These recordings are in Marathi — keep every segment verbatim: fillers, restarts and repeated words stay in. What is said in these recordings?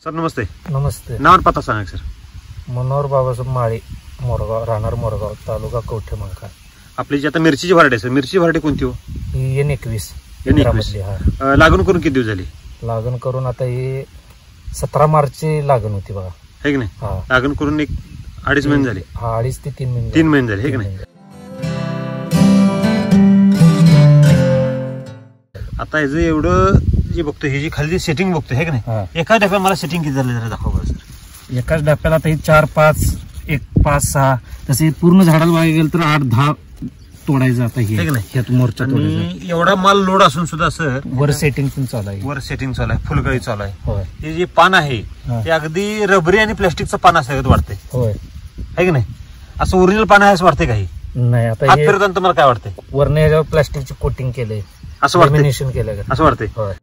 सर नमस्ते. नमस्ते. नाव आणि पत्ता सांगा सर. मनोहर बाबासाहेब माळी, मोरगाव, राहणार मोरगाव, तालुका कवठे महांकाळ. आपली जी आता मिरचीची व्हरायटी आहे सर, मिरची व्हरायटी कोणती हो? ही एन एकवीस. एन एकवीस. लागण करून किती दिवस झाली? लागण करून आता ही सतरा मार्चची लागण होती बघा, है की नाही? लागण करून एक अडीच महिने झाले. हा, अडीच ते तीन महिने तीन महिने झाले, है की नाही? आता ह्याचं एवढं जे बघतो, हे जी खाली सेटिंग बघतो, है की नाही? एका डब्यात मला सेटिंग किती झालं जरा दाखवा बरं सर. एकाच डब्याला आता ही चार पाच, एक पाच सहा, तसे पूर्ण झाडाला बघायला गेलं तर आठ दहा तोडायचं आता हे, ह्यात मोर्चा तोडायचा. एवढा माल लोड असून सुद्धा सर वर सेटिंग पण चालू आहे. वर सेटिंग चालू आहे, फुलकळी चालू आहे. हे जे पान आहे ते अगदी रबरी आणि प्लास्टिकचं पान असं वाटतंय, होय है की नाही? असं ओरिजिनल पान आहे असं वाटतंय काही नाही? आता हात फिरताना तुम्हाला काय वाटतंय? वरने ह्याच्यावर प्लास्टिकची कोटिंग केलंय असं वाटतंय, लॅमिनेशन केलंय असं वाटतंय. होय.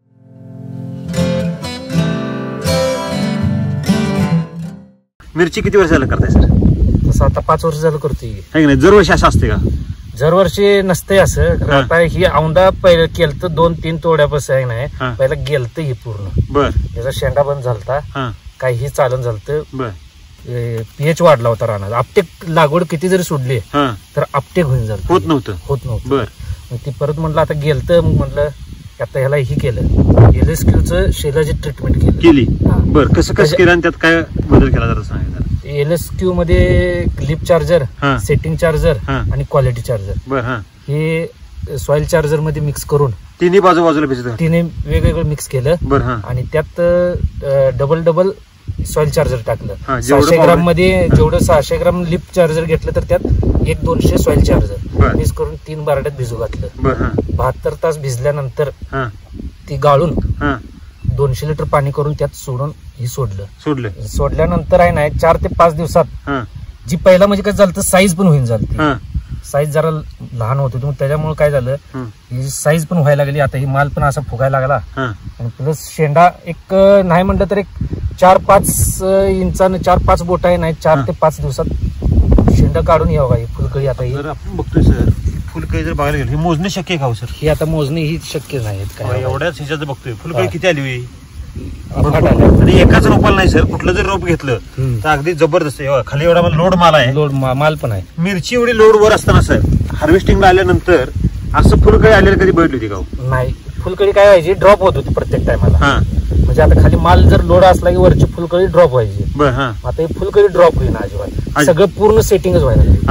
मिरची किती वर्ष झालं करताय सर? तसं आता पाच वर्ष झालं करतोय, है की नाही? दरवर्षी असं असते का? दरवर्षी नसते असं. आता ही औंदा पहिलं केलं तर दोन तीन तोड्यापासून आहे नाही, पहिला गेलत ही पूर्ण. बर. त्याचा शेंडा बंद झालता, काही चालन झालत. बर. पीएच वाढला होता राहणार. आपटेक लागवड किती जरी सोडली तर आपटेक होऊन झालं, होत नव्हतं होत नव्हतं. बर. मग ती परत म्हटलं आता गेलत, मग म्हटलं आता ह्याला ही केलं, एलएसक्यूचं शेलाची ट्रीटमेंट केली केली. बर. कसं कसं केलं आणि त्यात काय बदल केला जरा सांगा. एलएसक्यू मध्ये लिप चार्जर, सेटिंग चार्जर आणि क्वालिटी चार्जर, बर, हे सॉइल चार्जर मध्ये मिक्स करून तिन्ही बाजू बाजूला भिजत तिने वेगवेगळं मिक्स केलं. बर. आणि त्यात डबल डबल सॉइल चार्जर टाकलं. सहाशे ग्राम मध्ये जेवढं सहाशे ग्राम लिप चार्जर घेतलं तर त्यात एक दोनशे सॉइल चार्जर मिक्स करून तीन बारड्यात भिजू घातलं. बहात्तर तास भिजल्यानंतर ती गाळून दोनशे लिटर पाणी करून त्यात सोडून ही सोडलं सोडलं सोडल्यानंतर आहे ना चार ते पाच दिवसात जी पहिला म्हणजे काय झालं, साईज पण होईन झाली. साईज जरा लहान होती, मग त्याच्यामुळे काय झालं, ही साईज पण व्हायला लागली. आता ही माल पण असा फुगायला लागला. आणि प्लस शेंडा एक नाही म्हटलं तर एक चार पाच इंचानं चार पाच बोट आहे नाही, चार ते पाच दिवसात शेंडा काढून यावं ही फुलकळी. आता ही आपण बघतोय सर, फुलकळी जर बघायला गेली, ही मोजणी शक्य आहे का सर? ही आता मोजणी ही शक्य नाही काय. एवढ्याच ह्याच्यात बघतोय फुलकळी किती आली आणि एकाच रोपाला नाही सर, कुठलं जर रोप घेतलं तर अगदी जबरदस्त. खाली एवढा लोड माल आहे, लोड माल पण आहे. मिरची एवढी लोड वर असताना सर हार्वेस्टिंगला आल्यानंतर असं फुलकळी आलेली कधी बघितली होती का? नाही. फुलकळी काय व्हायची, ड्रॉप होत होती प्रत्येक टायमाला. म्हणजे आता खाली माल जर लोड असला की वरची फुलकळी ड्रॉप व्हायची. आता ही फुलकळी ड्रॉप होईल अजिबात, सगळं पूर्ण सेटिंगच व्हायला लागली.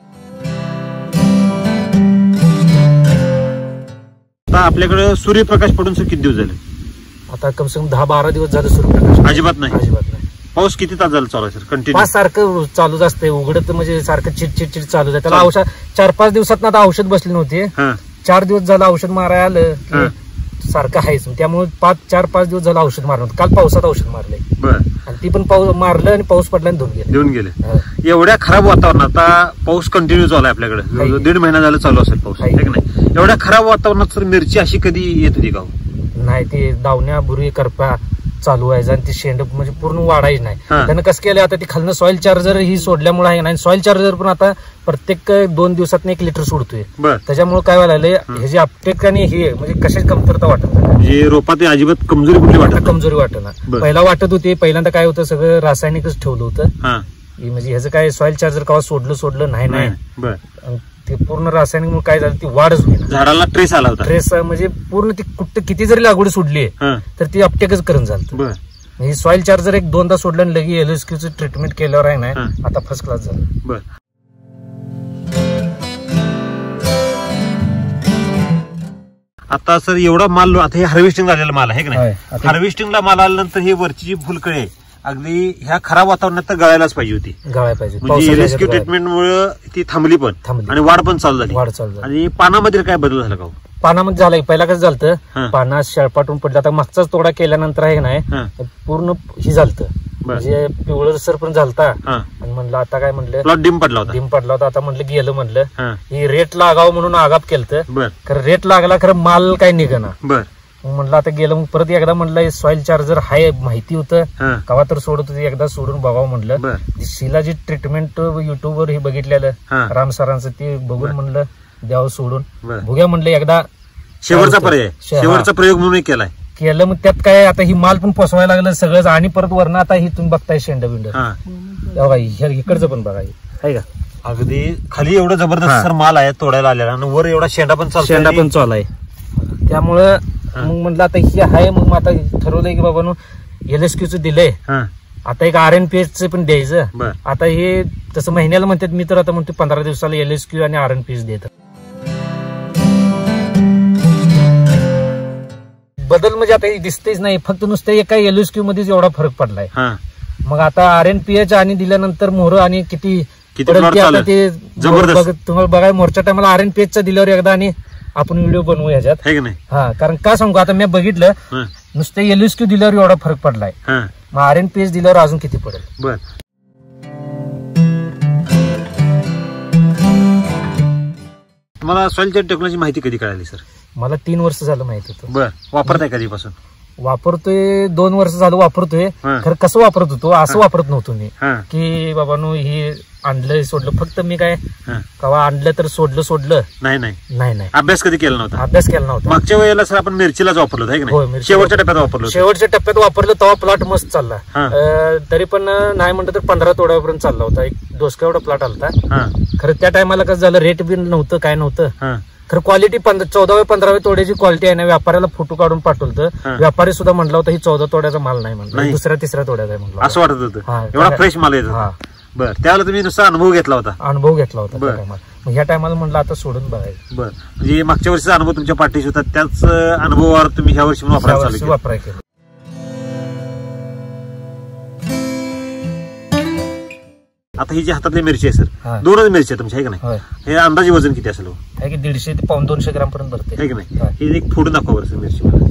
आता आपल्याकडे सूर्यप्रकाश पडून किती दिवस झाले? आता कम से कम दहा बारा दिवस झाले सूर्यप्रकाश अजिबात नाही. अजिबात नाही. पाऊस किती तास झाला चालू आहे सर? कंटिन्यू सारखं चालूच असते, उघडत म्हणजे सारखं चिट चिट चिट चालू आहे. त्याला औषध चार पाच दिवसात आता औषध बसली नव्हती, चार दिवस झालं औषध मारायला आलं सारखं आहेच. त्यामुळे पाच चार पाच दिवस झालं औषध मारलं होतं. काल पावसात औषध मारलंय आणि ती पण पाऊस मारलं आणि पाऊस पडला आणि धुवून गेले देऊन गेले. एवढ्या खराब वातावरणात आता पाऊस कंटिन्यू चालू आहे आपल्याकडे, दीड महिना झाला चालू असेल पाऊस, आहे की नाही? एवढ्या खराब वातावरणात सर मिरची अशी कधी येत होती का? नाही, ते दावण्या बुरी करपा चालू व्हायचा आणि ती शेंड म्हणजे पूर्ण वाढायची नाही. त्यानं कसं केलं, आता ती खालनं सॉइल चार्जर ही सोडल्यामुळे आहे नाही. सॉइल चार्जर पण आता प्रत्येक दोन दिवसात एक लिटर सोडतोय. त्याच्यामुळे काय व्हायला लागलं, हे जे अपटेक आणि हे म्हणजे कशाची कमतरता वाटत म्हणजे रोपात अजिबात कमजोरी कुठली वाटत कमजोरी वाटत ना. पहिला वाटत होती, पहिल्यांदा काय होतं सगळं रासायनिकच ठेवलं होतं. म्हणजे ह्याचं काय सॉइल चार्जर केव्हा सोडलं सोडलं नाही नाही ते पूर्ण रासायनिक काय झालं, ती वाढच होईल. झाडाला ट्रेस आला होता. ट्रेस म्हणजे पूर्ण ती कुठं किती जरी लागवड सोडली तर ती अपटेकच करून झालं. ही सॉइल चार्जर एक दोनदा सोडलं आणि लगे एलएसक्यूचं ट्रीटमेंट केल्यावर आहे ना आता फर्स्ट क्लास झालं. आता सर एवढा माल, आता हे हार्वेस्टिंग झालेला माल आहे की नाही? हार्वेस्टिंगला माल आल्यानंतर ही वरची जी फुलकळी अगदी ह्या खराब वातावरणात तर गळायलाच पाहिजे होती, गळायला पाहिजे. म्हणजे एलएसक्यू ट्रीटमेंटमुळे ती थांबली पण आणि वाढ पण चालू झाली. वाढ चालू झाली. आणि पानामध्ये काय बदल झाला का? पानामध्ये झालं, पहिला कसं झालं, पानात शेळपाटून पडलं. आता मागचाच तोडा केल्यानंतर आहे नाही पूर्ण ही झालतं, म्हणजे पिवळं सर पण झालता. आणि म्हणलं आता काय म्हणलं, प्लॉट डिम पडला होता डिम पडला होता आता म्हणलं गेलं, म्हणलं ही रेट लागावं म्हणून आगाप केलं. खरं रेट लागला, खरं माल काय निघना. म्हणलं आता गेलं. मग परत एकदा म्हणलं सॉइल चार्जर हाय माहिती होतं, कवा तर सोडत होती, एकदा सोडून बघावं म्हणलं. शिलाची ट्रीटमेंट युट्यूबवर हे बघितलेलं राम सरांचं, ते बघून म्हणलं द्यावं सोडून बघूया म्हणलं एकदा. शेवटचा पर्याय, शेवटचा प्रयोग म्हणून केलाय. केलं मग त्यात काय आता ही माल पण पोसवायला लागलं सगळंच आणि परत वरण आता ही तुम्ही बघताय शेंड बिंड बघा इकडचं पण बघा आहे का अगदी खाली एवढं जबरदस्त सर माल आहे तोडायला आलेला आणि वर एवढा शेंडा पण चालतो शेंडा पण चालू आहे. त्यामुळं मग म्हटलं आता हे आहे मग आता ठरवलंय की बाबा एलएसक्यूचं दिलंय आता एक आर एन पी एच पण द्यायचं. आता हे तसं महिन्याला म्हणतात मी तर आता म्हणतो पंधरा दिवसाला एलएसक्यू आणि आर एन पी एच देतात. बदल म्हणजे आता दिसतेच नाही फक्त नुसतं एका एलएसक्यू मध्येच एवढा फरक पडलाय. मग आता आर एन पी एच आणि दिल्यानंतर मोहर आणि किती आता ते तुम्हाला बघाय मोर्चा टायमाला आर एन पी एच चा दिल्यावर एकदा आणि आपण व्हिडिओ बनवू ह्याच्यात हा कारण का सांगू आता मी बघितलं नुसतं एलएसक्यू दिल्यावर एवढा फरक पडलाय मग आर एन पी एच दिल्यावर अजून किती पडेल. बर तुम्हाला सॉइल टेक्नॉलॉजी माहिती कधी कळाली सर? मला तीन वर्ष झालं माहिती होतं. बर वापरताय कधीपासून? वापरतोय दोन वर्ष झालं वापरतोय. खरं कसं वापरत होतो असं वापरत नव्हतो मी की बाबा नो हे आणलं सोडलं फक्त मी काय कवा आणलं तर सोडलं सोडलं नाही नाही नाही नाही अभ्यास कधी केला नव्हता. अभ्यास केला नव्हता. मागच्या वेळेला सर आपण मिरचीलाच वापरलो आहे शेवटच्या टप्प्यात वापरलो शेवटच्या टप्प्यात वापरलं तेव्हा प्लॉट मस्त चालला तरी पण नाही म्हणलं तर पंधरा तोड्यापर्यंत चालला होता. एक डोसका एवढा प्लॉट आलता. खरं त्या टायमाला कसं झालं रेट बिन नव्हतं काय नव्हतं. खरं क्वालिटी चौदाव्या पंधराव्या तोड्याची क्वालिटी आहे ना व्यापाऱ्याला फोटो काढून पाठवलं व्यापारी सुद्धा म्हटलं होतं ही चौदा तोड्याचा माल नाही म्हणलं दुसऱ्या तिसऱ्या तोड्याचा आहे म्हणलं असं वाटत होतं एवढा फ्रेश माल येतो. बरं त्यावेळेला तुम्ही नुसता अनुभव घेतला होता? अनुभव घेतला होता मग ह्या टायमाला म्हणलं आता सोडून बघायचं. बरं म्हणजे मागच्या वर्षीचा अनुभव तुमच्या पाठीशी होता त्याच अनुभवावर तुम्ही ह्या वर्षी वापरायला वापराय केलं. आता ही जी हातातली मिरची आहे सर दोनच मिरची आहे तुमच्या आहे का नाही? हे अंदाजे वजन किती असेल? की दीडशे ते पाऊन दोनशे ग्राम पर्यंत भरते आहे की नाही? हे एक फोडून दाखवा बरं सर मिरची मला.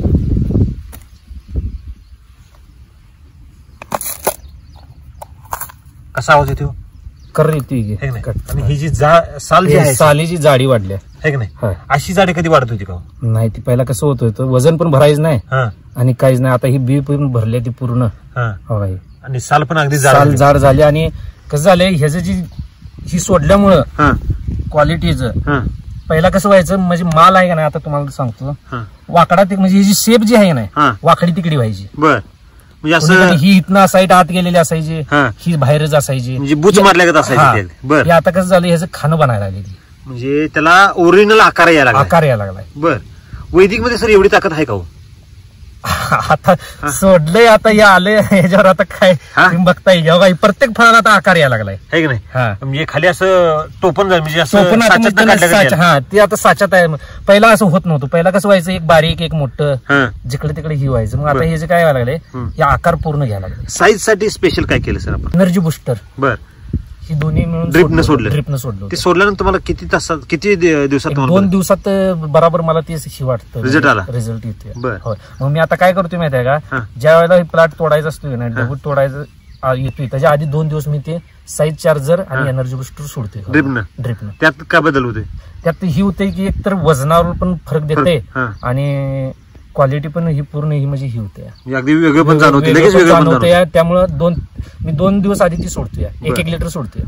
कसा आवाज येतो? कर येते आणि ही जी साल जी आहे सालीची जाडी वाढली आहे की नाही? अशी जाडी कधी वाढत होती का? नाही ती पहिला कसं होत होतं वजन पण भरायचं नाही आणि काहीच नाही. आता ही बी पण भरली ती पूर्ण आणि साल पण अगदी साल जाड झाली आणि कसं झालंय ह्याचं जी ही सोडल्यामुळं क्वालिटीचं पहिला कसं व्हायचं म्हणजे माल आहे का नाही आता तुम्हाला सांगतो वाकडा म्हणजे ही जी शेप जी आहे ना वाकडी तिकडी व्हायची. बर म्हणजे असं ही इथनं साईड आत गेलेली असायची ही बाहेरच असायची म्हणजे बुच मारल्यागत असायची. बरं आता कसं झालं ह्याचं खाणं बनायला लागली म्हणजे त्याला ओरिजिनल आकार यायला लागला आकार यायला लागलाय. बर वैदिक मध्ये सर एवढी ताकद आहे का हो? आता सोडलंय आता या आले ह्याच्यावर आता काय बघता येईल प्रत्येक फळाला आता आकार यायला लागलाय आहे की नाही? म्हणजे खाली असं टोपण म्हणजे हा ते आता साच्यात आहे. पहिला असं होत नव्हतं. पहिला कसं व्हायचं एक बारीक एक मोठं जिकडे तिकडे ही व्हायचं. मग आता हे जे काय व्हायला लागले हे आकार पूर्ण घ्यायला लागले. साईज साठी स्पेशल काय केलं सर आपण? Energy booster. बर ही दोन्ही मिळून ड्रिपनं सोडलं ड्रिपनं सोडलं ते सोडल्यानंतर तुम्हाला किती तासात किती दिवसात? दोन दिवसात बराबर मला ते ही वाटतं रिझल्ट आला रिझल्ट येतोय. मग मी आता काय करतोय माहिती आहे का ज्या वेळेला प्लॉट तोडायचा असतोय ना डबूट तोडायचं येतोय त्याच्या आधी दोन दिवस मी ते साईज चार्जर आणि एनर्जी बुस्टर सोडतोय ड्रिपनं. ड्रिपनं त्यात काय बदल होते? त्यात ही होते की एक तर वजनावर पण फरक देते आणि क्वालिटी पण ही पूर्ण ही म्हणजे ही होते अगदी वेगळं पण जाणवते लगेच वेगळं जाणवते. त्यामुळे दोन मी दोन दिवस आधी ती सोडतोय एक एक लिटर सोडतोय.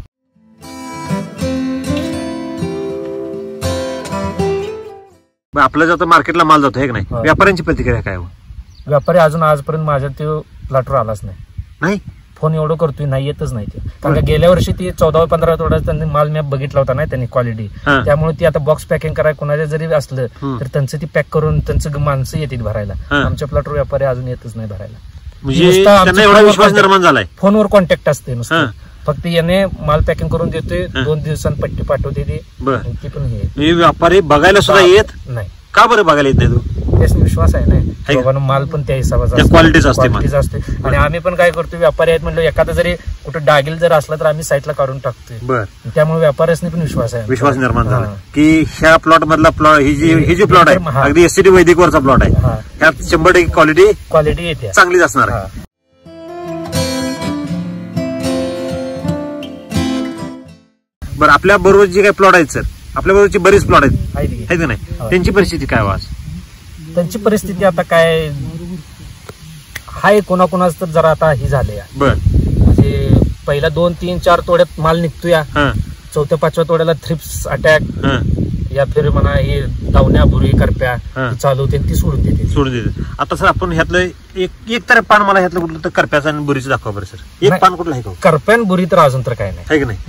आपला जातो मार्केटला माल जातो हे की नाही व्यापाऱ्यांची प्रतिक्रिया काय? व्यापारी अजून आजपर्यंत माझ्या ते प्लॉटवर आलाच नाही. नाही फोन एवढं करतोय नाही येतच नाही ते. कारण गेल्या वर्षी ती चौदा पंधरा तोड्याचा त्यांनी माल मी बघितला होता नाही त्यांनी क्वालिटी त्यामुळे ती आता बॉक्स पॅकिंग करायला कोणाच्या जरी असलं तर त्यांचं ती पॅक करून त्यांचं माणसं येतील भरायला. आमच्या प्लॉटवर व्यापारी अजून येतच नाही भरायला. विश्वास निर्माण झालाय. फोनवर कॉन्टॅक्ट असते नुसतं फक्त याने माल पॅकिंग करून देतोय दोन दिवसांत पट्टी पाठवते ती पण हे व्यापारी बघायला सुद्धा येत नाही. का बरं बघायला येत नाही? तू त्यास विश्वास आहे ना माल पण त्या हिशोबाचा क्वालिटीच असते आणि आम्ही पण काय करतो व्यापारी आहेत म्हणलं एखादा जरी कुठं डागील जर असला तर आम्ही साईडला काढून टाकतोय. बरं त्यामुळे व्यापाऱ्यांनी पण विश्वास आहे विश्वास निर्माण झाला की ह्या प्लॉट मधला प्लॉट ही जी ही जी प्लॉट आहे अगदी एससीटी वैदिक वरचा प्लॉट आहे ह्यात शंभर टक्के क्वालिटी क्वालिटी येते चांगलीच असणार आहे. बरं आपल्या बरोबर जे काही प्लॉट आहेत सर आपल्या बरोबरची बरीच प्लॉट आहेत आहेत की नाही त्यांची परिस्थिती काय? वाज त्यांची परिस्थिती आता काय हाय कोणाकोणाच तर जरा आता ही झाले. बर म्हणजे पहिला दोन तीन चार तोड्यात माल निघतोय चौथ्या पाचव्या तोड्याला थ्रिप्स अटॅक या फिर म्हणा हे दावण्या भुरी करप्या चालू होते ती सोडून देते सोडून देते. आता सर आपण ह्यातलं एक एक तर पान मला ह्यातलं कुठलं तर करप्याचं आणि बुरीचं दाखवा बरं सर. एक पान कुठलं आहे का करप्यान बुरी तर अजून तर काय नाही आहे की नाही.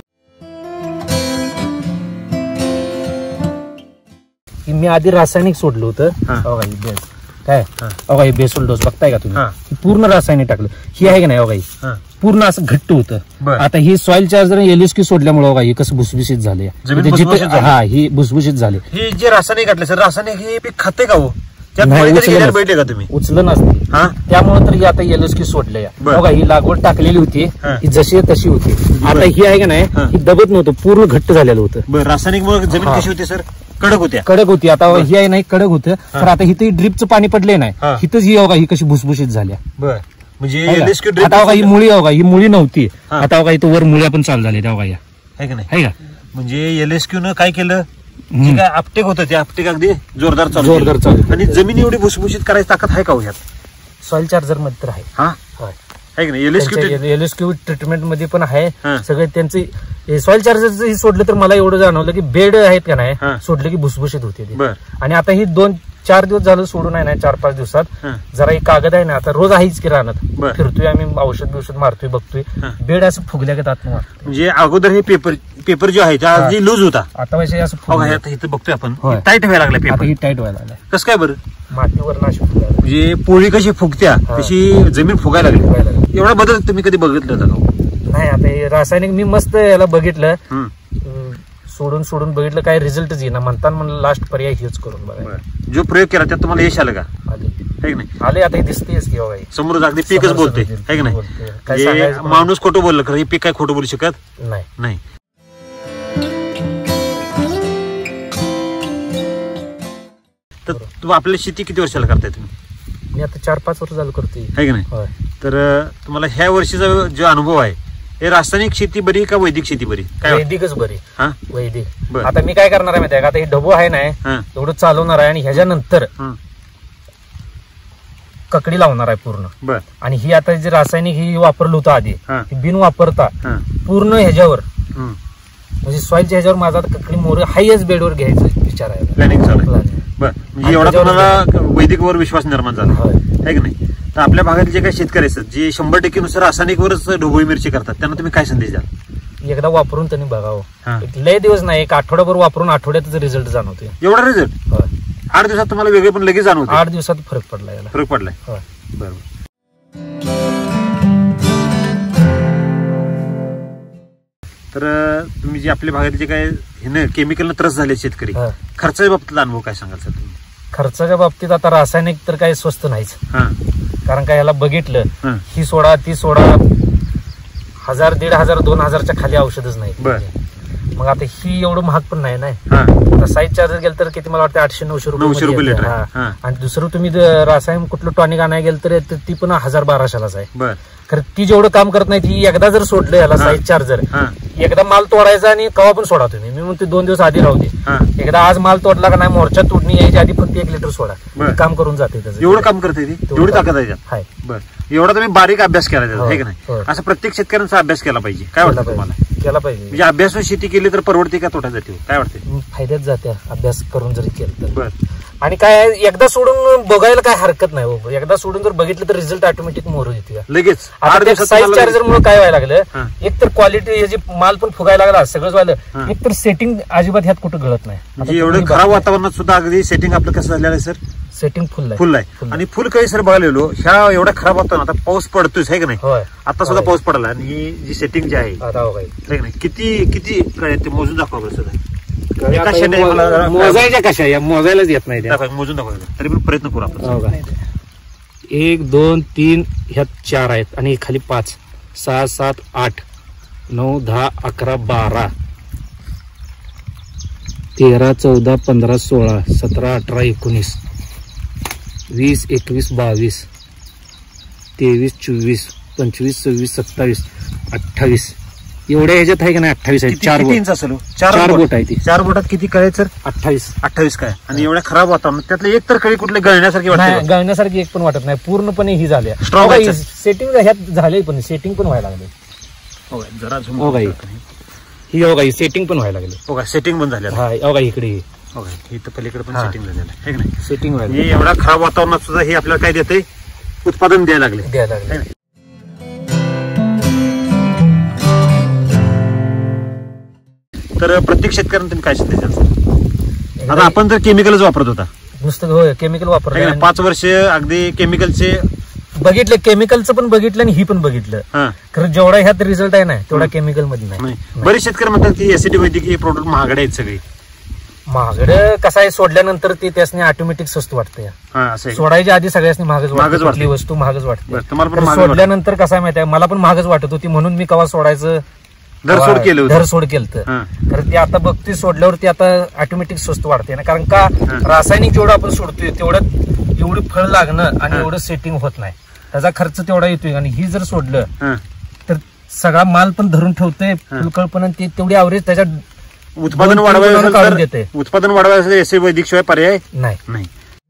मी आधी रासायनिक सोडलं होतं बेस काय अगा हे बेसल डोस बघताय का तुम्ही पूर्ण रासायनिक टाकलं ही आहे की नाही अगा पूर्ण असं घट्ट होतं. आता ही सॉइल चार्जर एलएसक्यू सोडल्यामुळे बघा हे कसं भुसभुशीत झाले हा ही भुसभुशीत झाले. हे जे रासायनिक घातले सर रासायनिक हे पीक खाते का हो भेटले का तुम्ही उचलं नसते त्यामुळे तर आता एलएसक्यू सोडले बघा ही लागवड टाकलेली होती ही जशी तशी होती. आता ही आहे का नाही ही दबत नव्हतं पूर्ण घट्ट झालेलं होतं. रासायनिक मुळे जमीन कशी होती सर कडक होत्या कडक होती. आता ही आहे नाही कडक होतं तर आता हिथं ड्रिपचं पाणी पडले नाही हिथंच ही बघा ही कशी भुसभुशीत झाल्या. म्हणजे आता बघा ही मुळी बघा ही मुळी नव्हती आता बघा इथं वर मुळ्या पण चालू झाल्या त्या बघा या आहे का नाही. म्हणजे एलएसक्यू न काय केलं काय आपटेक होतं ते आपटेक अगदी जोरदार चालू जोरदार चालू आणि जमीन एवढी भुसभुशीत करायची ताकद आहे का हो ह्यात. सॉइल चार्जर मध्ये तर आहे हा आहे की नाही. एलएसक्यू एलएसक्यू ट्रीटमेंट मध्ये पण आहे सगळे त्यांचे सॉइल चार्जर सोडलं तर मला एवढं जाणवलं की बेड आहेत का नाही सोडलं की भुसभुशीत होते. आणि आता ही दोन चार दिवस झालं सोडून आहे ना चार पाच दिवसात जरा एक कागद आहे ना आता रोज आहेच की राहणार फिरतोय आम्ही औषध बिषध मारतोय बघतोय बेड असं फुगल्या का आत म्हणजे अगोदर हे पेपर पेपर जो आहे त्या लूज होता आता वैसे असं इथं बघतोय आपण टाईट व्हायला लागला पेपर. ही टाईट व्हायला लागला कसं काय बरं मातीवर नाश म्हणजे पोळी कशी फुगत्या तशी जमीन फुगायला लागली. एवढा बदल तुम्ही कधी बघितलं होता नाही. आता हे रासायनिक मी मस्त याला बघितलं सोडून सोडून बघितलं काय रिझल्टच येईना म्हणताना म्हणलं लास्ट पर्याय हेच करून बघा. जो प्रयोग केला त्यात तुम्हाला यश आलं का आले आले आता हे दिसतेच की बाबा समोर अगदी पीकच बोलते आहे की नाही. माणूस खोटं बोललं खरं हे पीक काय खोटं बोलू शकत नाही. तर तुम्ही आपल्या शेती किती वर्षाला करताय तुम्ही. मी आता चार पाच वर्ष झालं करतोय आहे की नाही. तर तुम्हाला ह्या वर्षीचा जो अनुभव आहे हे रासायनिक शेती बरी का वैदिक शेती बरी. काय वैदिकच बरी वैदिक. आता मी काय करणार आहे माहिती आहे का आता हे डबो आहे ना एवढं चालवणार आहे आणि ह्याच्यानंतर ककडी लावणार आहे पूर्ण. आणि ही आता जे रासायनिक ही वापरलं होतं आधी बिन वापरता पूर्ण ह्याच्यावर म्हणजे सॉइलच्या ह्याच्यावर माझा ककडी मोर हायस्ट बेडवर घ्यायचं विचार आहे प्लॅनिंग चालू आहे. म्हणजे एवढा तुम्हाला वैदिक वर विश्वास निर्माण झाला आहे की नाही. तर आपल्या भागात जे काही शेतकरी असतात जे शंभर टक्के नुसार रासायनिकवरच ढोबळी मिरची करतात त्यांना तुम्ही काय संदेश द्याल. एकदा वापरून त्यांनी बघावं. लय दिवस नाही एक आठवडाभर वापरून आठवड्यातच रिझल्ट जाणवतोय. एवढा रिझल्ट आठ दिवसात तुम्हाला वेगळे पण लगेच जाणवत. आठ दिवसात फरक पडला याला फरक पडलाय बरोबर. तर तुम्ही जे आपल्या भागात जे काय हे केमिकल त्रस्त झाले शेतकरी खर्चाच्या बाबतीतला अनुभव काय सांगाल सर तुम्ही. खर्चाच्या बाबतीत आता रासायनिक तर काही स्वस्त नाहीच कारण काय याला बघितलं ही सोडा ती सोडा हजार दीड हजार दोन हजारच्या खाली औषधच नाही. मग आता ही एवढं महाग पण नाही ना. साईज चार्जर गेलं तर किती मला वाटतं आठशे नऊशे नऊशे रुपये लिटर. आणि दुसरं तुम्ही रासायनिक कुठलं टॉनिक आणायला गेलं तर ती पण हजार बाराशेलाच आहे. खरं ती जेवढं काम करत नाही ती एकदा जर सोडलं याला साईज चार्जर एकदा माल तोडायचा आणि कवा पण सोडा तुम्ही. मी म्हणते दोन दिवस आधी राहू दे एकदा आज माल तोडला का नाही मोर्चा तुडणी यायची आधी फक्त एक लिटर सोडा काम करून जाते. एवढं काम करते ती एवढी ताकद आहे. एवढा तुम्ही बारीक अभ्यास केला त्याचा आहे की नाही. असं प्रत्येक शेतकऱ्यांचा अभ्यास केला पाहिजे. काय वाटतं तुम्हाला केला पाहिजे म्हणजे अभ्यास शेती केली तर परवडते का तोट्यात जाते काय वाटतं. फायद्यात जाते अभ्यास करून जरी केलं तर. आणि काय एकदा सोडून बघायला काय हरकत नाही. एकदा सोडून जर बघितलं तर रिझल्ट ऑटोमॅटिक मोर येते लगेच. साईज चार्जर मुळे काय व्हायला लागलं एक तर क्वालिटी ह्याची माल पण फुगायला लागला सगळंच व्हायला. एक तर सेटिंग अजिबात ह्यात कुठं गळत नाही. एवढं खराब वातावरणात सुद्धा अगदी सेटिंग आपलं कसं झालेलं आहे सर. सेटिंग फुल आहे फुल आहे. आणि फुल काही सर बघायला ह्या एवढ्या खराब वातावरणात आता पाऊस पडतोय आहे की नाही. आता सुद्धा पाऊस पडला आणि ही जी सेटिंग जी आहे किती किती ते मोजून दाखवा बरं सर. मोजायच्या कशा या मोजायलाच येत नाही मोजून दाखवायचं तरी पण प्रयत्न करू आपण. एक दोन तीन ह्यात चार आहेत आणि खाली पाच सहा सात आठ नऊ दहा अकरा बारा तेरा चौदा पंधरा सोळा सतरा अठरा एकोणीस वीस एकवीस बावीस तेवीस चोवीस पंचवीस सव्वीस सत्तावीस अठ्ठावीस एवढ्या ह्याच्यात आहे का नाही. अठ्ठावीस आहे. चार इंच असेल चार बोट आहे ती. चार बोटात किती कळे सर. अठ्ठावीस अठ्ठावीस काय. आणि एवढ्या खराब वातावरणात त्यातले एक तर कळी कुठले गळण्यासारखी वाटते. गळण्यासारखी एक पण वाटत नाही पूर्णपणे ही झाली सेटिंग ह्यात झाले पण सेटिंग पण व्हायला लागले. जरा ही बघा ही सेटिंग पण व्हायला लागली. सेटिंग पण झाली. हा बघा इकडे ओके इथं पलीकडे पण हा. सेटिंग झालेलं आहे है की नाही सेटिंग व्हायला हे एवढा खराब वातावरणात सुद्धा हे आपल्याला काय देते उत्पादन द्यायला लागले द्यायला है लागले. ना? तर प्रत्येक शेतकऱ्यांना तुम्ही काय संदेश द्याल? आता आपण तर केमिकलच वापरत होता नुसतं होय केमिकल है का नाही? वापरलं पाच वर्ष अगदी केमिकलचे बघितलं केमिकलचं पण बघितलं आणि ही पण बघितलं हा खरं जेवढा ह्यात रिझल्ट आहे ना तेवढा केमिकल मध्ये नाही नाही बरेच शेतकरी म्हणतात की एसिडी वैद्यकीय प्रोडक्ट महागडे आहेत सगळे महागडं कसं आहे सोडल्यानंतर ते त्यासनी ऑटोमॅटिक स्वस्त वाटतं हा असं आहे. सोडायच्या आधी सगळ्यासनी महागच महागच वाटतं वाटते. कुठली वस्तू महागच वाटते बरं, तुम्हाला पण तर महाग वाटतं. सोडल्यानंतर कसं आहे माहिती आहे मला पण महागच वाटत होती म्हणून मी कवा सोडायचं धरसोड केलं होतं. धरसोड केलं हा. कारण ते आता बघतोय सोडल्यावरती आता ऑटोमॅटिक स्वस्त वाटते ना कारण का हा. रासायनिक जेवढं आपण सोडतोय तेवढं एवढी फळ लागणं आणि हा. एवढं सेटिंग होत नाही त्याचा खर्च तेवढा येतोय आणि ही जर सोडलं हा. तर सगळा माल पण धरून ठेवतोय फुलकळपण ते तेवढी ॲव्हरेज त्याच्या उत्पादन दोन- वाढवायचं तीन असेल काढून तर देते. उत्पादन वाढवायचं एस वैदिक शिवाय पर्याय नाही नाही.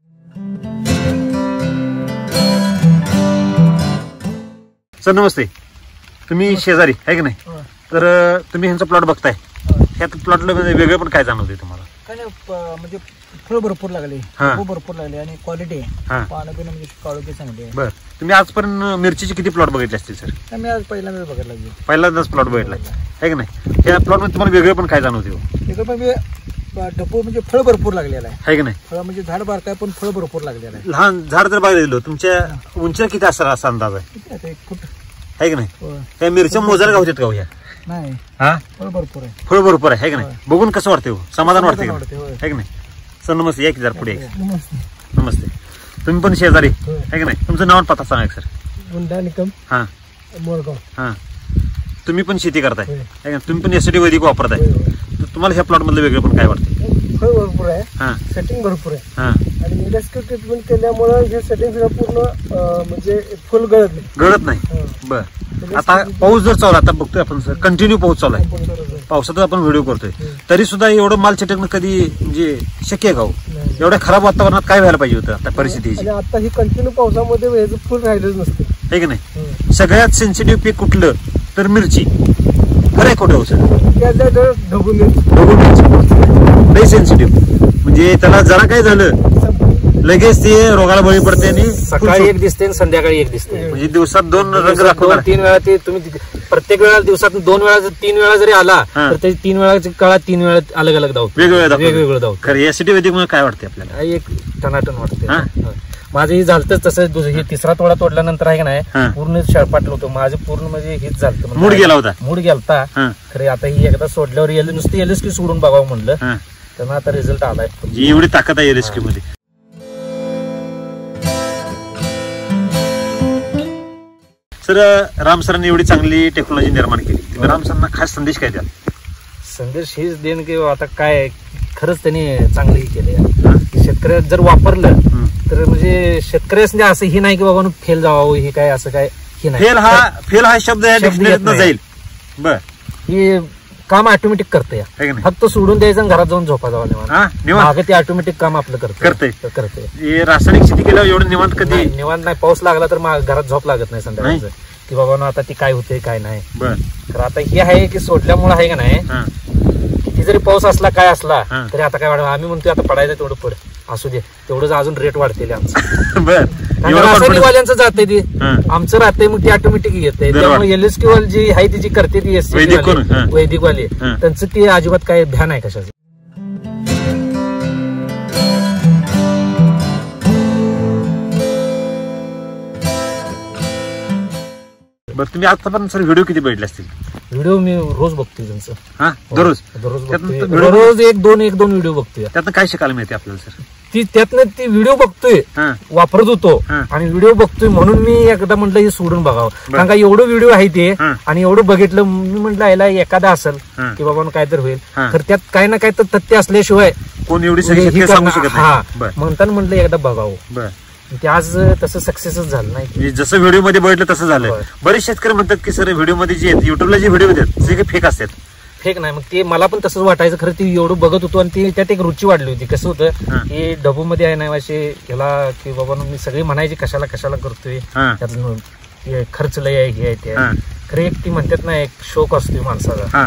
सर नमस्ते तुम्ही शेजारी आहे की नाही तर अं, तुम्ही ह्यांचा प्लॉट बघताय ह्या प्लॉटला वेगळं पण काय जाणवते तुम्हाला काय नाही प- म्हणजे फळ भरपूर लागले हा. खूप भरपूर लागले आणि क्वालिटी हा. आहे पानं बिनं म्हणजे काळोखी चांगली आहे बर तुम्ही आजपर्यंत मिरचीचे किती प्लॉट बघितले असतील सर काय मी आज पहिल्यांदाच बघायला लागले पहिल्यांदाच प्लॉट बघितला आहे की नाही त्या प्लॉट मध्ये तुम्हाला वेगळं पण काय जाणवते हो? तिकडे पण मी डपू म्हणजे फळ भरपूर लागलेलं आहे आहे की नाही फळ म्हणजे झाड बारकाय पण फळ भरपूर लागलेलं आहे लहान झाड जर बघायला गेलो तुमच्या उंचीला किती असणार असा अंदाज आहे किती आहे ते? एक फूट आहे की नाही होय. त्या मिरच्या मोजायला गावतात का हो ह्या नाही हा फळ भरपूर आहे फळ भरपूर आहे है की नाही बघून कसं वाटते हो समाधान वाटते समाधान का वाटते, होय. है की नाही सर नमस्ते या की जरा पुढे या. नमस्ते नमस्ते तुम्ही पण शेजारी होय. है की नाही तुमचं नाव आणि पत्ता सांगा एक सर गुंडा निकम हा मोरगाव हा तुम्ही पण शेती करताय होय. है का नाही? तुम्ही पण एसटी वैदिक वापरताय होय, होय. तर तुम्हाला ह्या प्लॉट मधलं वेगळं पण काय वाटतं फळ भरपूर आहे हा सेटिंग भरपूर आहे हा आणि इलेक्ट्रिक ट्रीटमेंट केल्यामुळे हे सेटिंग पूर्ण अं, म्हणजे फुल गळत नाही गळत नाही हा. बर आता पाऊस जर चालू आता बघतोय आपण सर कंटिन्यू पाऊस चालू आहे आपण बरोबर. पावसातच आपण व्हिडिओ करतोय तरी सुद्धा एवढं माल चिटकणं कधी म्हणजे शक्य आहे का हो? नाही. एवढ्या खराब वातावरणात काय व्हायला पाहिजे होतं आता परिस्थितीची आणि आता ही कंटिन्यू पावसामध्ये ह्याचं फुल राहिलंच नसते आहे की नाही सगळ्यात सेन्सिटिव्ह पीक कुठलं तर मिरची खरं आहे खोटं हो सर त्याच्या जर ढबून ढोबळी मिरची लई सेन्सिटिव्ह म्हणजे त्याला जरा काय झालं लगेच ते रोगाला बळी पडते आणि सकाळी एक दिसते आणि संध्याकाळी एक दिसते म्हणजे दिवसात दोन रंग दिवसात दाखवणार दोन तीन वेळा ते तुम्ही प्रत्येक वेळा दिवसात दोन वेळा जर तीन वेळा जरी आला हा. तर ते तीन वेळा काळात तीन वेळा अलग अलग धावतो वेगवेगळं दाखवणार. वेगवेगळं धावतो खरं एसिडी वैदिक म्हणून काय वाटते आपल्याला एक टनाटन वाटते हा? हा. माझं हे झालतच तसं दुस- हे तिसरा तोडा तोडल्यानंतर आहे का हा. नाही पूर्ण शळपाटलं होतं माझं पूर्ण म्हणजे हेच झालं मूड गेला होता मूड गेलता हा खरे आता ही एकदा सोडल्यावर येलं नुसतं येलच की सोडून बघावं म्हणलं हा त्यांना आता रिझल्ट आलाय म्हणजे एवढी ताकद आहे रेस्क्यू मध्ये सर राम सरांनी एवढी चांगली टेक्नॉलॉजी निर्माण केली तुम्ही राम सरांना खास संदेश काय द्याल संदेश हेच देण की आता काय खरंच त्यांनी चांगलं हे केलं शेतकऱ्यात जर वापरलं हम्म. तर म्हणजे शेतकऱ्यास असं ही नाही की बाबा फेल जावावं हे काय असं काय हे नाही फेल हा फेल हा शब्द या शब्द येत डिक्शनरीतनं नाही. जाईल बर हे काम ऑटोमॅटिक करते आहे का नाही फक्त सोडून द्यायचं आणि घरात जाऊन झोपा जावा निवांत हा निवांत मागं ते ऑटोमॅटिक काम आपलं करते करतंय. करते हे रासायनिक शेती केल्यावर एवढं निवांत कधी नाही, निवांत नाही पाऊस लागला तर मा- घरात झोप लागत नाही संध्याकाळचं की बाबा ना आता ती काय होते काय नाही बर तर आता हे आहे की सोडल्यामुळे आहे का नाही हा किती जरी पाऊस असला काय असला हा. तरी आता काय वाटत आम्ही म्हणतोय आता पडायचं तेवढं पड असू दे तेवढंच अजून रेट वाढते आमचं बर एवढं confidence. रासायनिकवाल्यांचं जाते ती हा. आमचं राहते मग ती ऑटोमॅटिक येते दर त्यामुळे एलएसटी वाली जी आहे ती जी करते ती एस वैदिक कोण? हा. वैदिकवाली हा. त्यांचं ते अजिबात काय ध्यान आहे कशाचं बर तुम्ही आतापर्यंत सर व्हिडिओ किती बघितले असतील व्हिडिओ मी रोज बघतोय त्यांचं हा दररोज दररोज त्यातनं बघतोय. तर video- दररोज एक दोन एक दोन व्हिडिओ बघतोय त्यातनं काय शिकायला मिळते आपल्याला सर ती त्यातनं ती व्हिडिओ बघतोय हा वापरत होतो हा. आणि व्हिडिओ बघतोय म्हणून मी एकदा म्हटलं हे सोडून बघावं कारण का एवढं व्हिडिओ आहे ते हा. आणि एवढं बघितलं मी म्हटलं याला एखादा असेल हा. की बाबा काय तर होईल हा. तर त्यात काय ना काय तर तथ्य असल्याशिवाय कोण एवढी हे सगळी शेतकरी सांगू करणार- शकत हा नाही बर म्हणताना म्हटलं एकदा बघावं बर ते आज तसं सक्सेसच झालं नाही म्हणजे जसं व्हिडिओ मध्ये बघितलं तसं झालं होय. बरेच शेतकरी म्हणतात की सर व्हिडिओ मध्ये जे युट्यूबला जे व्हिडिओ येतात ते काही फेक असतात फेक नाही मग ते मला पण तसंच वाटायचं खरं ती एवढं बघत होतो आणि ती त्यात एक रुची वाढली होती कसं हा. होतं की डबू मध्ये आहे ना असे ह्याला की बाबा मी सगळी म्हणायची कशाला कशाला करतोय हा त्यात खर्च लय आहे हे आहे ते हा. आहे. खरं एक ती म्हणतात ना एक शोक असतोय माणसाला हा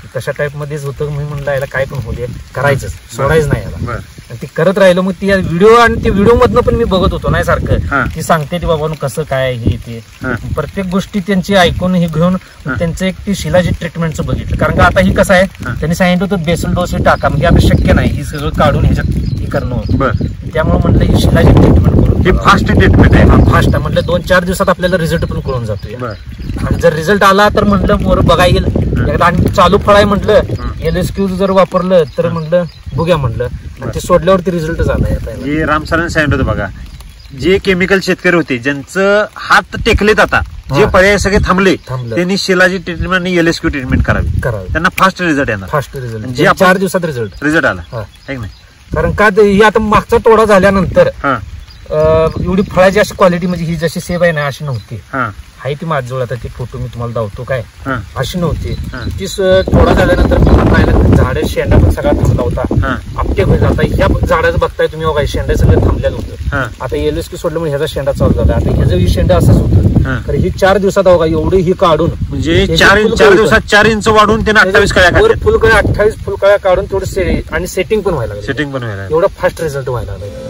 तशा टाईप मध्येच होतं. मी म्हणलं याला काय पण होऊ दे, करायचंच, सोडायचं नाही याला. बरं. आणि ते करत राहिलो. मग ती व्हिडिओ आणि ते व्हिडिओ मधनं पण मी बघत होतो नाही हा. सारखं, ती सांगते ती बाबा कसं काय हे ते, प्रत्येक गोष्टी त्यांची ऐकून हे घेऊन त्यांचं एक ती शिलाजी ट्रीटमेंटचं बघितलं. कारण का आता ही कसं आहे, त्यांनी सांगितलं होतं बेसल डोस हे टाका, म्हणजे आता शक्य नाही ही सगळं काढून ह्याच्यात हे करणं होतं. त्यामुळे म्हणलं ही शिलाजी ट्रीटमेंट करून, ही फास्ट ट्रीटमेंट आहे. फास्ट आहे म्हटलं, दोन चार दिवसात आपल्याला रिझल्ट पण कळून जातो. आणि जर रिझल्ट आला तर म्हटलं मोर बघा येईल. एकदा आणि चालू फळ आहे म्हटलं, एलएसक्यू जर वापरलं तर म्हटलं बघूया म्हटलं, आणि ते सोडल्यावरती रिझल्ट झालाय. जे राम सरांनी सांगितलं होतं बघा, जे केमिकल शेतकरी होते ज्यांचं हात टेकलेत आता, जे पर्याय सगळे थांबले, त्यांनी शिलाजी ट्रीटमेंट आणि एलएसक्यू ट्रीटमेंट करावी करावी त्यांना फास्ट रिझल्ट येणार. फास्ट रिझल्ट जे चार दिवसात रिझल्ट रिझल्ट आला आहे नाही. कारण का ही आता मागचा तोडा झाल्यानंतर एवढी फळाची अशी क्वालिटी, म्हणजे ही जशी सेब आहे ना अशी नव्हती. आहे ती माझजवळ आता, ते फोटो मी तुम्हाला दावतो काय, अशी नव्हती ती. थोडा झाल्यानंतर झाड शेंडा पण सगळा थांबला होता, आपटे होईल. आता ह्या झाडाचं बघताय तुम्ही बघा, शेंडा सगळं थांबलेलं होतं. आता एलएसक्यू सोडलं म्हणजे ह्याचा शेंडा चालू झाला. आता ह्याचं ही शेंडा असंच होतं. तर ही चार दिवसात बघा एवढी ही काढून, म्हणजे चार चार दिवसात चार इंच वाढून त्याने अठ्ठावीस कळ्या फुलकळ्या अठ्ठावीस फुलकळ्या काढून तेवढं, आणि सेटिंग पण व्हायला सेटिंग पण व्हायला एवढा फास्ट रिझल्ट व्हायला लागला.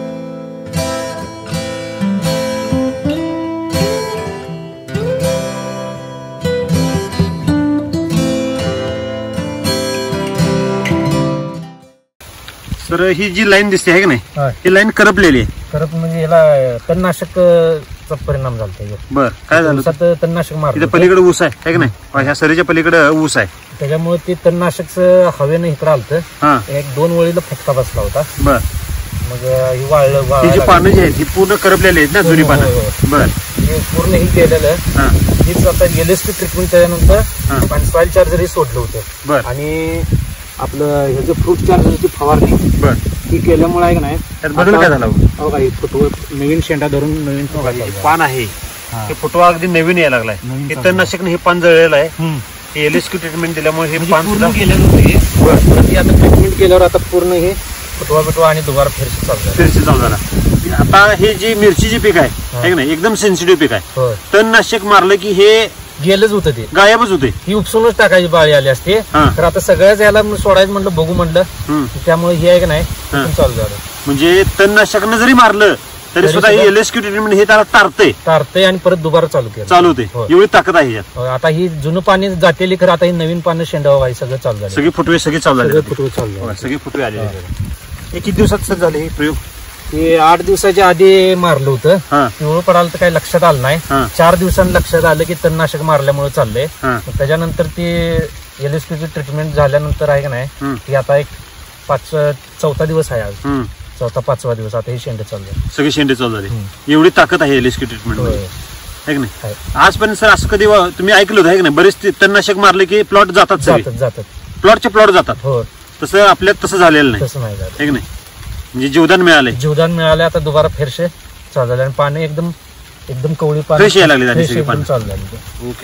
तर ही जी लाईन दिसते आहे की नाही, ही लाईन करपलेली आहे. करप म्हणजे याला तणनाशकचा परिणाम झाला. बर, काय झालं? तणनाशक मारलं. पलीकडे ऊस आहे की नाही, ह्या सरीच्या पलीकडे ऊस आहे, त्याच्यामुळे ते तणनाशकचं हवेनं इकडं आलतं. एक दोन वळीला फटका बसला होता. बर, मग ही वाळलं, ही जी पानं जी आहेत ही पूर्ण करपलेली आहेत ना, जुनी पानं. बर, पूर्ण ही केलेलं हीच आता एलएसटी ट्रीटमेंट त्याच्यानंतर आणि सॉइल चार्जर हे सोडलं होतं. बर, आणि आपलं ह्याचं फ्रूट चार्जरची फवारणी बर ही केल्यामुळे आहे का नाही, त्यात बदल काय झाला बघा. हे फुटवं नवीन शेंडा धरून नवीन पान आहे, हे फुटवा अगदी नवीन यायला लागलाय. हे तणनाशक हे पान जळलेलं आहे. हे एलएसक्यू ट्रीटमेंट दिल्यामुळे हे पान सुद्धा केलेलं होतं. आता ट्रीटमेंट केल्यावर आता पूर्ण हे फुटवा फुटवा आणि दुबारा फिरशी चालू फिरशी चालू झाला. आता हे जी मिरचीची पीक आहे ना, एकदम सेन्सिटिव्ह पीक आहे. तणनाशक मारलं की हे गेलंच होतं, ते गायबच होते. ही उपसूनच टाकायची बाळी आली असते. तर आता सगळ्याच याला सोडायचं म्हणलं, बघू म्हणलं, त्यामुळे हे आहे की नाही चालू झालं. म्हणजे तणनाशकनं जरी मारलं तरी सुद्धा एलएसक्यू ट्रीटमेंट हे त्याला तारतंय तारतंय आणि परत दुबारा चालू केलं चालू होते. एवढी ताकद आहे ह्याच्यात. आता ही जुनं पाणी जातेली, खरं आता ही नवीन पानं शेंडा व्हाय सगळं चालू झालं. सगळे फुटवे सगळे चालू झाले. फुटवे चालू झाले, सगळे फुटवे आले. हे किती दिवसात सर झाले हे प्रयोग? हे आठ दिवसाच्या आधी मारलं होतं. पिवळं पडायला तर काही लक्षात आलं नाही. चार दिवसांनी लक्षात आलं की तणनाशक मारल्यामुळे चाललंय. त्याच्यानंतर ते एलएसक्यूची ट्रीटमेंट झाल्यानंतर आहे का नाही, की आता एक पाच चौथा दिवस आहे आज, चौथा पाचवा दिवस. आता हे शेंडे चालू झाले, सगळे शेंडे चालू झाले. एवढी ताकद आहे एलएसक्यू ट्रीटमेंट मध्ये आहे की नाही. आजपर्यंत सर असं कधी तुम्ही ऐकलं होतं आहे की नाही, बरेच तणनाशक मारले की प्लॉट जातात जातात जातात प्लॉटचे प्लॉट जातात. हो, तसं आपल्यात तसं झालेलं नाही. तसं नाही झालं आहे की नाही, म्हणजे जीवदान मिळाले. जीवदान मिळाले. आता दुबारा फेरशे चालू झाले आणि पाणी एकदम एकदम कवळी पाणी फ्रेश यायला लागले चालू झाले. ओके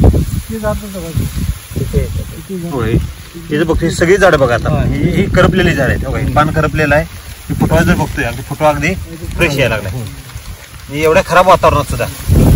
सर, बघतो सगळी झाडं बघा. आता ही करपलेली झाड आहेत, पान करपलेलं आहे. फुटवा जर बघतोय, अगदी फुटवा अगदी फ्रेश यायला लागलाय. एवढ्या खराब वातावरणात सुद्धा